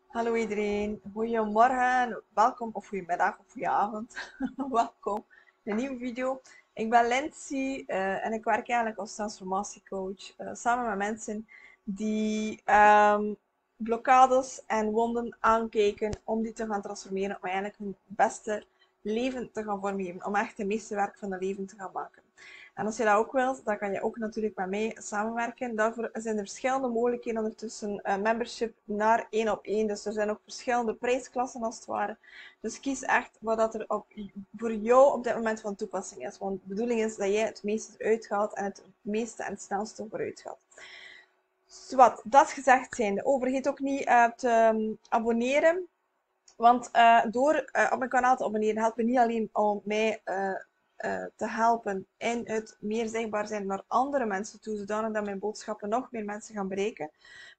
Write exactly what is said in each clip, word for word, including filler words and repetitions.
Hallo iedereen, goedemorgen, welkom of goedemiddag of goedenavond, welkom in een nieuwe video. Ik ben Lindsay eh, en ik werk eigenlijk als transformatiecoach eh, samen met mensen die ehm, blokkades en wonden aankijken om die te gaan transformeren, om eigenlijk hun beste leven te gaan vormgeven, om echt het meeste werk van het leven te gaan maken. En als je dat ook wilt, dan kan je ook natuurlijk met mij samenwerken. Daarvoor zijn er verschillende mogelijkheden ondertussen. Uh, membership naar één op één. Dus er zijn ook verschillende prijsklassen als het ware. Dus kies echt wat dat er op, voor jou op dit moment van toepassing is. Want de bedoeling is dat jij het meeste eruit gaat en het meeste en het snelste vooruit gaat. Zowat, dat gezegd zijnde, overgeet ook niet uh, te um, abonneren. Want uh, door uh, op mijn kanaal te abonneren helpt me niet alleen om mij uh, uh, te helpen in het meer zichtbaar zijn naar andere mensen toe, zodanig dat mijn boodschappen nog meer mensen gaan bereiken.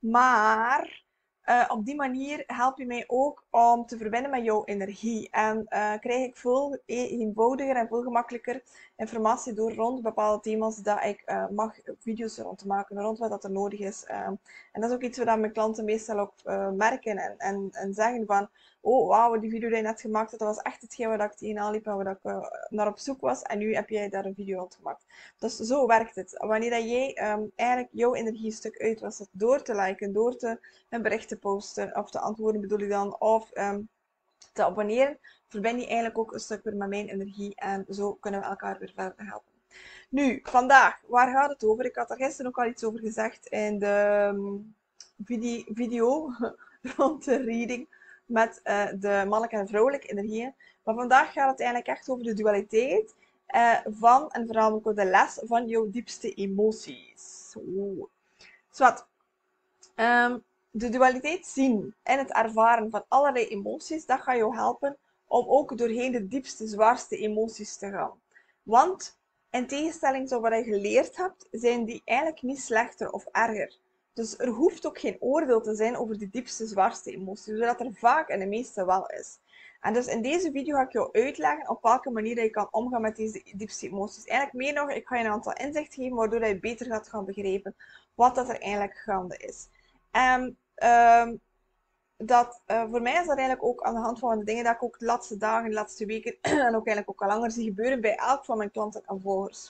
Maar uh, op die manier help je mij ook om te verbinden met jouw energie. En uh, krijg ik veel eenvoudiger en veel gemakkelijker informatie door rond bepaalde thema's dat ik uh, mag video's rond te maken, rond wat dat er nodig is. Uh, en dat is ook iets wat mijn klanten meestal ook uh, merken en, en, en zeggen van oh wauw, die video die je net gemaakt hebt, dat was echt hetgeen waar ik tegenaan liep en waar ik uh, naar op zoek was. En nu heb jij daar een video rond gemaakt. Dus zo werkt het. Wanneer dat jij um, eigenlijk jouw energiestuk uitwisselt door te liken, door te, een bericht te posten, of te antwoorden bedoel ik dan, of um, te abonneren, verbind je eigenlijk ook een stuk weer met mijn energie en zo kunnen we elkaar weer verder helpen. Nu, vandaag, waar gaat het over? Ik had er gisteren ook al iets over gezegd in de um, video, video rond de reading met uh, de mannelijke en vrouwelijke energieën. Maar vandaag gaat het eigenlijk echt over de dualiteit uh, van, en voornamelijk ook de les van jouw diepste emoties. Zo. Zwat. Um, de dualiteit zien en het ervaren van allerlei emoties, dat gaat jou helpen om ook doorheen de diepste, zwaarste emoties te gaan. Want in tegenstelling tot wat je geleerd hebt, zijn die eigenlijk niet slechter of erger. Dus er hoeft ook geen oordeel te zijn over die diepste, zwaarste emoties, zodat er vaak en de meeste wel is. En dus in deze video ga ik jou uitleggen op welke manier je kan omgaan met deze diepste emoties. Eigenlijk meer nog, ik ga je een aantal inzichten geven, waardoor je beter gaat gaan begrijpen wat dat er eigenlijk gaande is. En um, dat, uh, voor mij is dat eigenlijk ook aan de hand van de dingen dat ik ook de laatste dagen, de laatste weken en ook eigenlijk ook al langer zie gebeuren bij elk van mijn klanten en volgers.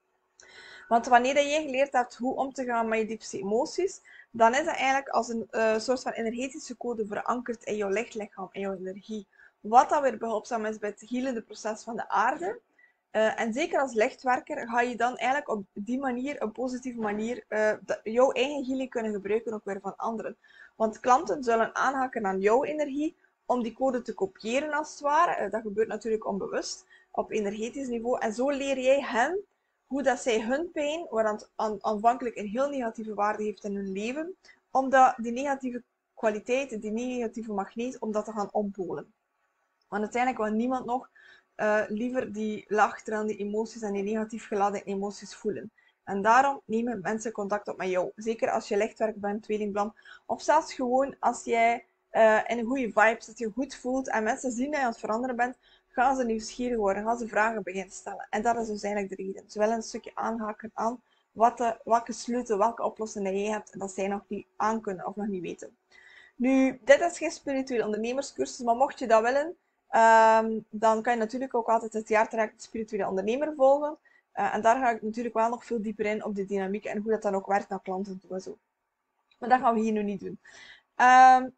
Want wanneer je geleerd hebt hoe om te gaan met je diepste emoties, dan is dat eigenlijk als een uh, soort van energetische code verankerd in jouw lichtlichaam, in jouw energie. Wat dat weer behulpzaam is bij het helende proces van de aarde. Uh, en zeker als lichtwerker ga je dan eigenlijk op die manier, een positieve manier, uh, jouw eigen healing kunnen gebruiken ook weer van anderen. Want klanten zullen aanhaken aan jouw energie om die code te kopiëren als het ware. Uh, dat gebeurt natuurlijk onbewust op energetisch niveau. En zo leer jij hen hoe dat zij hun pijn, wat aanvankelijk een heel negatieve waarde heeft in hun leven, omdat die negatieve kwaliteiten, die negatieve magneet, om dat te gaan ompolen. Want uiteindelijk wil niemand nog uh, liever die laag aan die emoties en die negatief geladen emoties voelen. En daarom nemen mensen contact op met jou. Zeker als je lichtwerk bent, tweelingplan. Of zelfs gewoon als jij uh, in een goede vibe zit, je goed voelt en mensen zien dat je aan het veranderen bent, gaan ze nieuwsgierig worden, gaan ze vragen beginnen stellen. En dat is dus eigenlijk de reden. Ze willen een stukje aanhaken aan wat de, welke sleutel, welke oplossingen jij hebt en dat zij nog niet aankunnen of nog niet weten. Nu, dit is geen spirituele ondernemerscursus, maar mocht je dat willen, um, dan kan je natuurlijk ook altijd het jaartraject spirituele ondernemer volgen. Uh, en daar ga ik natuurlijk wel nog veel dieper in op de dynamiek en hoe dat dan ook werkt naar klanten toe en zo. Maar dat gaan we hier nu niet doen. Um,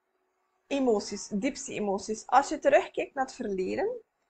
emoties, diepste emoties. Als je terugkijkt naar het verleden,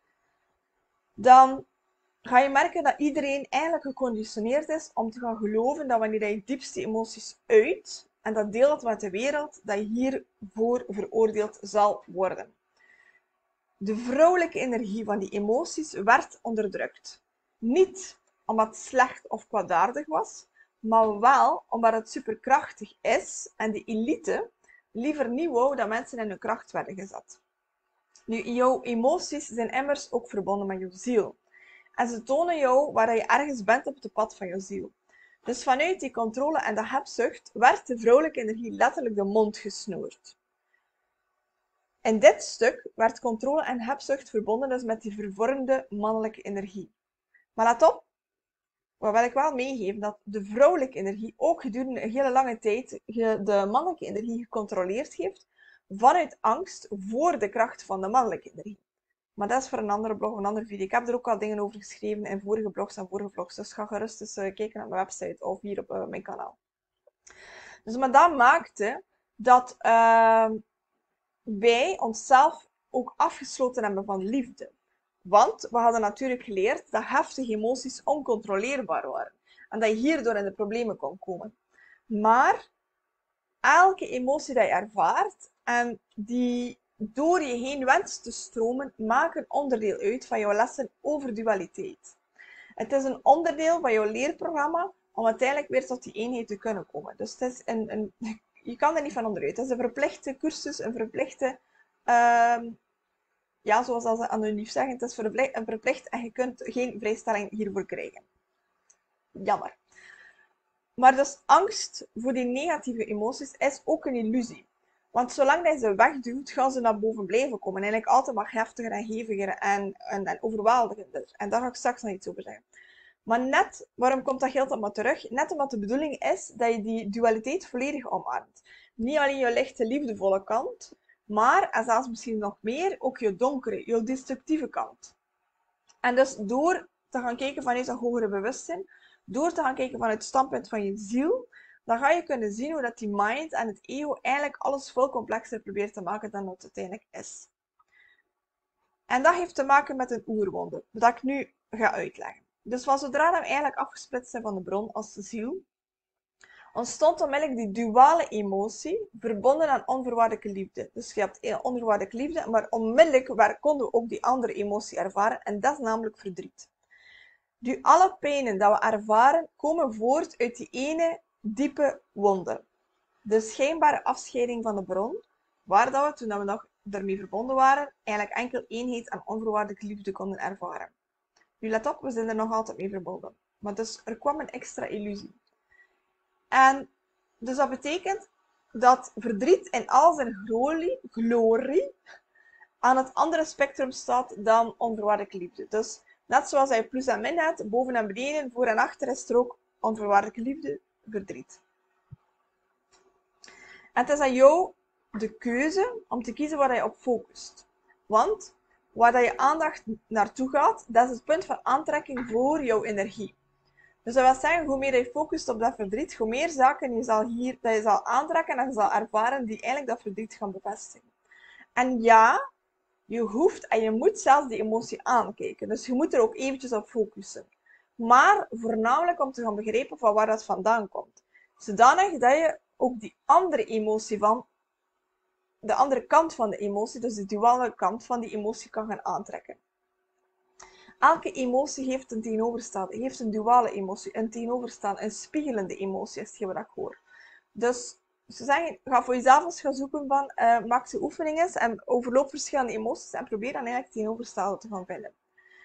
dan ga je merken dat iedereen eigenlijk geconditioneerd is om te gaan geloven dat wanneer je diepste emoties uit en dat deelt met de wereld, dat je hiervoor veroordeeld zal worden. De vrouwelijke energie van die emoties werd onderdrukt. Niet omdat het slecht of kwaadaardig was, maar wel omdat het superkrachtig is en de elite liever niet wou dat mensen in hun kracht werden gezet. Nu, jouw emoties zijn immers ook verbonden met jouw ziel. En ze tonen jou waar je ergens bent op het pad van je ziel. Dus vanuit die controle en de hebzucht werd de vrouwelijke energie letterlijk de mond gesnoerd. In dit stuk werd controle en hebzucht verbonden dus met die vervormde mannelijke energie. Maar let op, wat wil ik wel meegeven, dat de vrouwelijke energie ook gedurende een hele lange tijd de mannelijke energie gecontroleerd heeft, vanuit angst voor de kracht van de mannelijke energie. Maar dat is voor een andere blog, een andere video. Ik heb er ook al dingen over geschreven in vorige blogs en vorige vlogs. Dus ga gerust eens uh, kijken naar mijn website of hier op uh, mijn kanaal. Dus maar dat maakte dat uh, wij onszelf ook afgesloten hebben van liefde. Want we hadden natuurlijk geleerd dat heftige emoties oncontroleerbaar waren. En dat je hierdoor in de problemen kon komen. Maar elke emotie die je ervaart en die door je heen wenst te stromen, maken onderdeel uit van jouw lessen over dualiteit. Het is een onderdeel van jouw leerprogramma om uiteindelijk weer tot die eenheid te kunnen komen. Dus het is een, een, je kan er niet van onderuit. Het is een verplichte cursus, een verplichte... Uh, ja, zoals ze anoniem zeggen, het is verplicht, een verplicht en je kunt geen vrijstelling hiervoor krijgen. Jammer. Maar dus angst voor die negatieve emoties is ook een illusie. Want zolang je ze wegduwt, gaan ze naar boven blijven komen. En eigenlijk altijd maar heftiger en heviger en, en, en overweldigender. En daar ga ik straks nog iets over zeggen. Maar net, waarom komt dat heel tijd maar terug? Net omdat de bedoeling is dat je die dualiteit volledig omarmt. Niet alleen je lichte, liefdevolle kant, maar, en zelfs misschien nog meer, ook je donkere, je destructieve kant. En dus door te gaan kijken vanuit dat hogere bewustzijn, door te gaan kijken vanuit het standpunt van je ziel, dan ga je kunnen zien hoe dat die mind en het ego eigenlijk alles veel complexer probeert te maken dan het uiteindelijk is. En dat heeft te maken met een oerwonde, dat ik nu ga uitleggen. Dus van zodra we eigenlijk afgesplitst zijn van de bron als de ziel, ontstond onmiddellijk die duale emotie, verbonden aan onvoorwaardelijke liefde. Dus je hebt onvoorwaardelijke liefde, maar onmiddellijk waar konden we ook die andere emotie ervaren, en dat is namelijk verdriet. Nu, alle pijnen die we ervaren, komen voort uit die ene diepe wonde. De schijnbare afscheiding van de bron, waar dat we, toen we nog daarmee verbonden waren, eigenlijk enkel eenheid en onvoorwaardelijke liefde konden ervaren. Nu let op, we zijn er nog altijd mee verbonden. Maar dus er kwam een extra illusie. En dus dat betekent dat verdriet in al zijn glorie, glorie aan het andere spectrum staat dan onvoorwaardelijke liefde. Dus net zoals je plus en min hebt, boven en beneden, voor en achter is er ook onvoorwaardelijke liefde, verdriet. En het is aan jou de keuze om te kiezen waar je op focust. Want waar je aandacht naartoe gaat, dat is het punt van aantrekking voor jouw energie. Dus dat wil zeggen, hoe meer je focust op dat verdriet, hoe meer zaken je zal hier, dat je zal aantrekken en je zal ervaren die eigenlijk dat verdriet gaan bevestigen. En ja, je hoeft en je moet zelfs die emotie aankijken. Dus je moet er ook eventjes op focussen. Maar voornamelijk om te gaan begrijpen van waar dat vandaan komt. Zodanig dat je ook die andere emotie van, de andere kant van de emotie, dus de duale kant van die emotie kan gaan aantrekken. Elke emotie heeft een tegenoverstaande, heeft een duale emotie, een tegenoverstaande, een spiegelende emotie, is hetgeen wat ik hoor. Dus ze zeggen, ga voor jezelf eens gaan zoeken van, uh, maak ze oefeningen en overloop verschillende emoties en probeer dan eigenlijk tegenoverstaande te gaan vinden.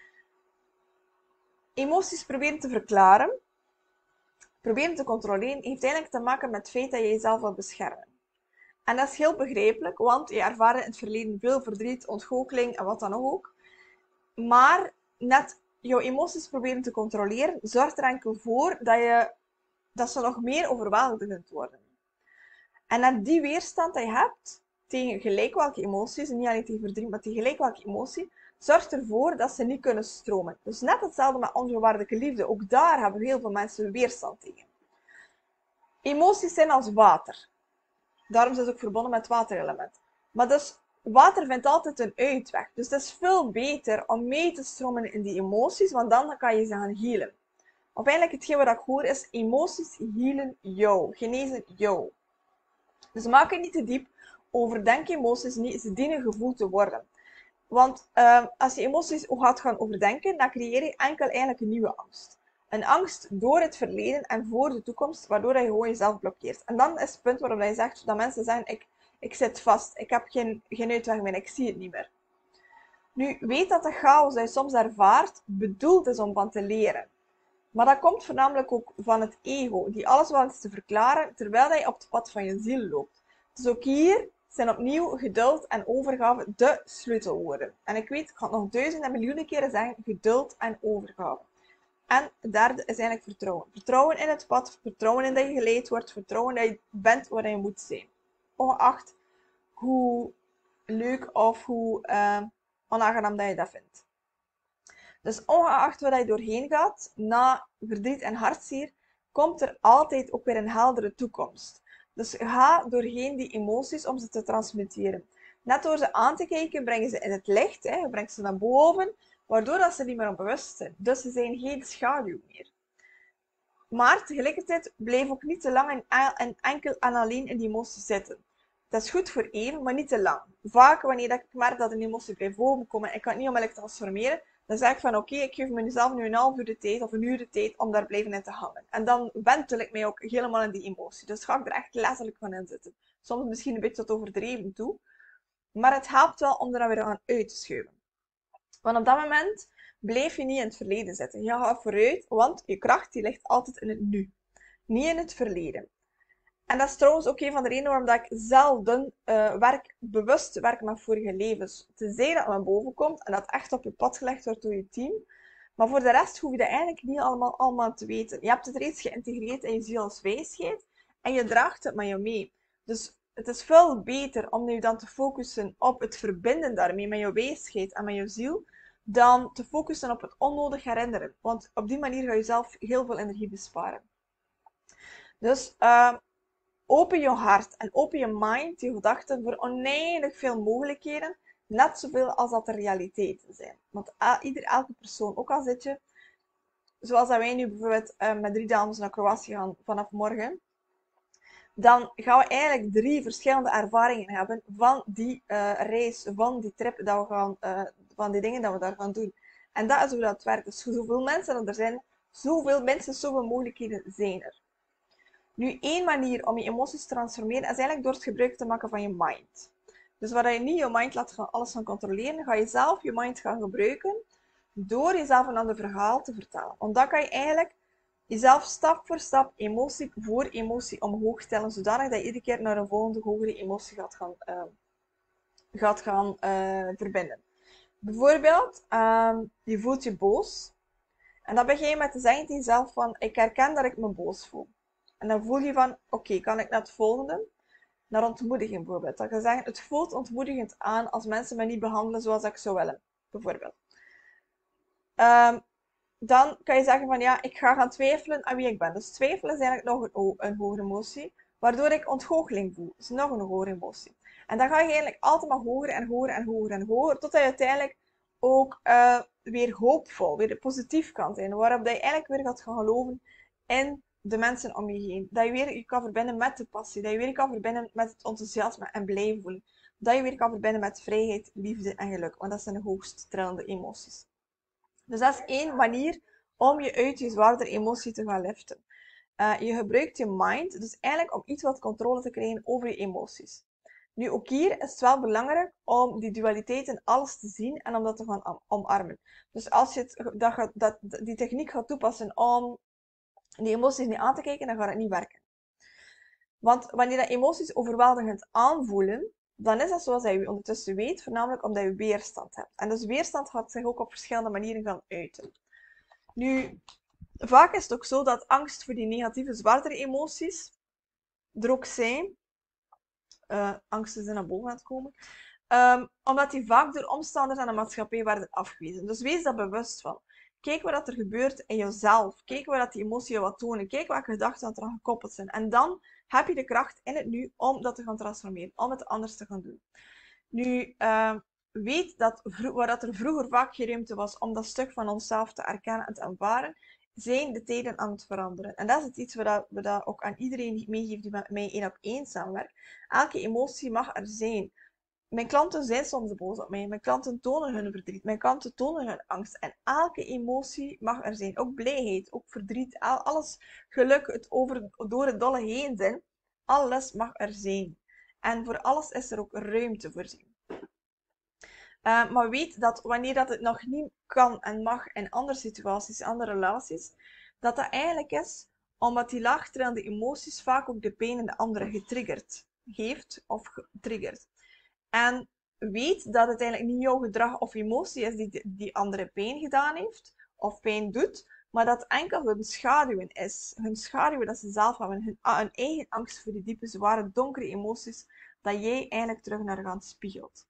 Emoties proberen te verklaren, proberen te controleren, heeft eigenlijk te maken met het feit dat je jezelf wilt beschermen. En dat is heel begrijpelijk, want je ervaart in het verleden veel verdriet, ontgoocheling en wat dan ook. Maar net jouw emoties proberen te controleren, zorgt er enkel voor dat, je, dat ze nog meer overweldigend worden. En net die weerstand die je hebt tegen gelijk welke emoties, niet alleen tegen verdriet, maar tegen gelijk welke emotie, zorgt ervoor dat ze niet kunnen stromen. Dus net hetzelfde met onvoorwaardelijke liefde. Ook daar hebben heel veel mensen weerstand tegen. Emoties zijn als water. Daarom zijn ze ook verbonden met het waterelement. Maar dus, water vindt altijd een uitweg. Dus het is veel beter om mee te stromen in die emoties, want dan kan je ze gaan healen. Of eigenlijk hetgeen wat ik hoor is, emoties healen jou, genezen jou. Dus maak het niet te diep, overdenk emoties niet, ze dienen gevoeld te worden. Want uh, als je emoties gaat gaan overdenken, dan creëer je enkel eigenlijk een nieuwe angst. Een angst door het verleden en voor de toekomst, waardoor je gewoon jezelf blokkeert. En dan is het punt waarop je zegt dat mensen zeggen, ik, ik zit vast, ik heb geen, geen uitweg meer, ik zie het niet meer. Nu, weet dat de chaos dat je soms ervaart, bedoeld is om van te leren. Maar dat komt voornamelijk ook van het ego, die alles wens te verklaren, terwijl je op het pad van je ziel loopt. Dus ook hier zijn opnieuw geduld en overgave de sleutelwoorden. En ik weet, ik ga het nog duizenden en miljoenen keren zeggen, geduld en overgave. En het derde is eigenlijk vertrouwen. Vertrouwen in het pad, vertrouwen in dat je geleid wordt, vertrouwen dat je bent waar je moet zijn. Ongeacht hoe leuk of hoe uh, onaangenaam dat je dat vindt. Dus ongeacht wat je doorheen gaat, na verdriet en hartzeer, komt er altijd ook weer een heldere toekomst. Dus ga doorheen die emoties om ze te transmitteren. Net door ze aan te kijken, breng je ze in het licht, hè, je brengt ze naar boven, waardoor dat ze niet meer onbewust zijn. Dus ze zijn geen schaduw meer. Maar tegelijkertijd blijf ook niet te lang en, en enkel en alleen in die emoties zitten. Dat is goed voor even, maar niet te lang. Vaak wanneer ik merk dat een emotie blijft bovenkomen en ik kan het niet onmiddellijk transformeren, dan zeg ik van oké, okay, ik geef mezelf nu een half uur de tijd of een uur de tijd om daar blijven in te hangen. En dan wentel ik mij ook helemaal in die emotie. Dus ga ik er echt letterlijk van in zitten. Soms misschien een beetje tot overdreven toe. Maar het helpt wel om er dan weer aan uit te schuiven. Want op dat moment blijf je niet in het verleden zitten. Je gaat vooruit, want je kracht die ligt altijd in het nu. Niet in het verleden. En dat is trouwens ook een van de redenen waarom ik zelden uh, werk, bewust werk met vorige levens. Tenzij dat naar boven komt en dat echt op je pad gelegd wordt door je team. Maar voor de rest hoef je dat eigenlijk niet allemaal, allemaal te weten. Je hebt het reeds geïntegreerd in je ziel als wijsheid en je draagt het met je mee. Dus het is veel beter om je dan te focussen op het verbinden daarmee met je wijsheid en met je ziel, dan te focussen op het onnodig herinneren. Want op die manier ga je zelf heel veel energie besparen. Dus uh, open je hart en open je mind, je gedachten, voor oneindig veel mogelijkheden. Net zoveel als dat er realiteiten zijn. Want ieder, elke persoon, ook al zit je, zoals dat wij nu bijvoorbeeld uh, met drie dames naar Kroatië gaan vanaf morgen, dan gaan we eigenlijk drie verschillende ervaringen hebben van die uh, reis, van die trip, dat we gaan, uh, van die dingen dat we daar gaan doen. En dat is hoe dat werkt. Dus zoveel mensen er zijn, zoveel mensen, zoveel mogelijkheden zijn er. Nu, één manier om je emoties te transformeren is eigenlijk door het gebruik te maken van je mind. Dus waar je niet je mind laat gaan, alles gaan controleren, ga je zelf je mind gaan gebruiken door jezelf een ander verhaal te vertellen. Want dan kan je eigenlijk jezelf stap voor stap, emotie voor emotie omhoog stellen, zodanig dat je iedere keer naar een volgende hogere emotie gaat gaan, uh, gaat gaan uh, verbinden. Bijvoorbeeld, um, je voelt je boos. En dan begin je met te zeggen tegen jezelf van, ik herken dat ik me boos voel. En dan voel je van, oké, okay, kan ik naar het volgende? Naar ontmoediging bijvoorbeeld. Dan kan je zeggen, het voelt ontmoedigend aan als mensen me niet behandelen zoals ik zou willen. Bijvoorbeeld. Um, dan kan je zeggen van, ja, ik ga gaan twijfelen aan wie ik ben. Dus twijfelen is eigenlijk nog een, een hogere emotie, waardoor ik ontgoocheling voel. Dus nog een hogere emotie. En dan ga je eigenlijk altijd maar hoger en hoger en hoger en hoger, totdat je uiteindelijk ook uh, weer hoopvol, weer positief kan zijn. Waarop dat je eigenlijk weer gaat gaan geloven in de mensen om je heen. Dat je weer je kan verbinden met de passie. Dat je weer kan verbinden met het enthousiasme en blij voelen. Dat je weer kan verbinden met vrijheid, liefde en geluk. Want dat zijn de hoogst trillende emoties. Dus dat is één manier om je uit je zwaardere emotie te gaan liften. Uh, je gebruikt je mind, dus eigenlijk om iets wat controle te krijgen over je emoties. Nu, ook hier is het wel belangrijk om die dualiteit in alles te zien en om dat te gaan omarmen. Dus als je het, dat gaat, dat, die techniek gaat toepassen om die emoties niet aan te kijken, dan gaat het niet werken. Want wanneer dat emoties overweldigend aanvoelen, dan is dat zoals je ondertussen weet, voornamelijk omdat je weerstand hebt. En dus weerstand gaat zich ook op verschillende manieren gaan uiten. Nu, vaak is het ook zo dat angst voor die negatieve, zwaardere emoties er ook zijn. Uh, angst is er naar boven aan het komen. Um, omdat die vaak door omstanders aan de maatschappij werden afgewezen. Dus wees daar bewust van. Kijk wat er gebeurt in jezelf. Kijk waar die emoties wat tonen. Kijk welke gedachten eraan gekoppeld zijn. En dan heb je de kracht in het nu om dat te gaan transformeren. Om het anders te gaan doen. Nu, uh, weet dat waar dat er vroeger vaak geen ruimte was om dat stuk van onszelf te erkennen en te aanvaarden, zijn de tijden aan het veranderen. En dat is het iets wat we dat ook aan iedereen meegeeft die met mij één op één samenwerkt. Elke emotie mag er zijn. Mijn klanten zijn soms boos op mij. Mijn klanten tonen hun verdriet. Mijn klanten tonen hun angst. En elke emotie mag er zijn. Ook blijheid, ook verdriet, alles, geluk, het over, door het dolle heen zijn. Alles mag er zijn. En voor alles is er ook ruimte voorzien. Uh, maar weet dat wanneer dat het nog niet kan en mag in andere situaties, andere relaties, dat dat eigenlijk is omdat die laagtrillende emoties vaak ook de pijn in de andere getriggerd heeft of getriggerd. En weet dat het eigenlijk niet jouw gedrag of emotie is die die andere pijn gedaan heeft of pijn doet, maar dat enkel hun schaduwen is. Hun schaduwen dat ze zelf hebben, hun, hun eigen angst voor die diepe, zware, donkere emoties, dat jij eigenlijk terug naar gaan spiegelt.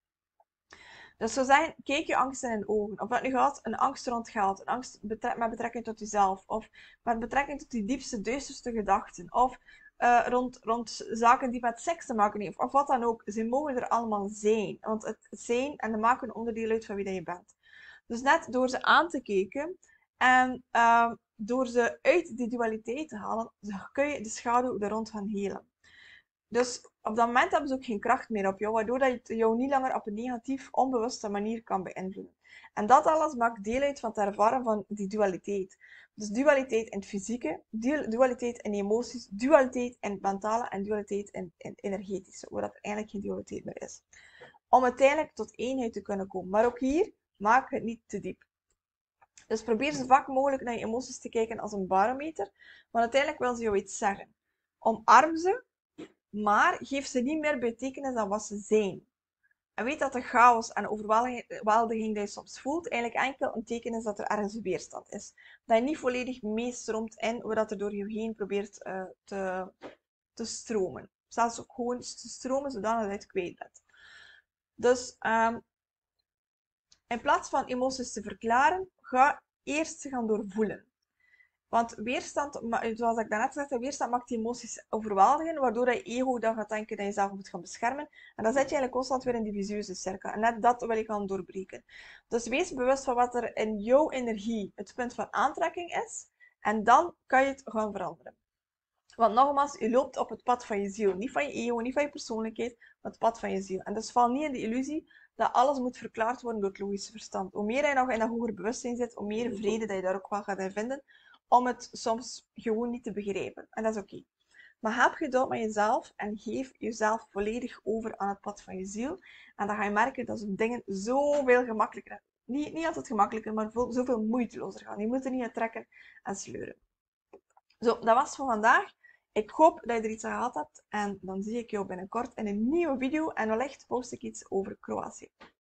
Dus zo zijn, kijk je angsten in de ogen. Of wat nu gaat, een angst rond geld, een angst betre met betrekking tot jezelf, of met betrekking tot die diepste, duisterste gedachten, of uh, rond, rond zaken die met seks te maken hebben, of, of wat dan ook. Ze mogen er allemaal zijn. Want het zijn en de maken een onderdeel uit van wie dat je bent. Dus net door ze aan te kijken en uh, door ze uit die dualiteit te halen, kun je de schaduw er rond gaan helen. Dus op dat moment hebben ze ook geen kracht meer op jou, waardoor dat je jou niet langer op een negatief, onbewuste manier kan beïnvloeden. En dat alles maakt deel uit van het ervaren van die dualiteit. Dus dualiteit in het fysieke, dualiteit in emoties, dualiteit in het mentale en dualiteit in het energetische, waar dat eigenlijk geen dualiteit meer is. Om uiteindelijk tot eenheid te kunnen komen. Maar ook hier, maak het niet te diep. Dus probeer zo vaak mogelijk naar je emoties te kijken als een barometer, want uiteindelijk wil ze jou iets zeggen. Omarm ze, maar geef ze niet meer betekenis dan wat ze zijn. En weet dat de chaos en overweldiging die je soms voelt, eigenlijk enkel een teken is dat er ergens weerstand is. Dat je niet volledig meestroomt in wat er door je heen probeert uh, te, te stromen. Zelfs ook gewoon te stromen zodat je het kwijt bent. Dus um, in plaats van emoties te verklaren, ga eerst ze gaan doorvoelen. Want weerstand, zoals ik daarnet zei, weerstand maakt die emoties overweldigen, waardoor je ego dan gaat denken dat je jezelf moet gaan beschermen. En dan zit je eigenlijk constant weer in die visueuze cirkel. En net dat wil ik gaan doorbreken. Dus wees bewust van wat er in jouw energie het punt van aantrekking is. En dan kan je het gaan veranderen. Want nogmaals, je loopt op het pad van je ziel. Niet van je ego, niet van je persoonlijkheid, maar het pad van je ziel. En dus val niet in de illusie dat alles moet verklaard worden door het logische verstand. Hoe meer je nog in dat hoger bewustzijn zit, hoe meer vrede dat je daar ook wel gaat in vinden. Om het soms gewoon niet te begrijpen. En dat is oké. Okay. Maar heb geduld met jezelf en geef jezelf volledig over aan het pad van je ziel. En dan ga je merken dat zo'n dingen zoveel gemakkelijker, niet, niet altijd gemakkelijker, maar zoveel moeitelozer gaan. Je moet er niet aan trekken en sleuren. Zo, dat was het voor vandaag. Ik hoop dat je er iets aan gehad hebt. En dan zie ik jou binnenkort in een nieuwe video. En wellicht post ik iets over Kroatië.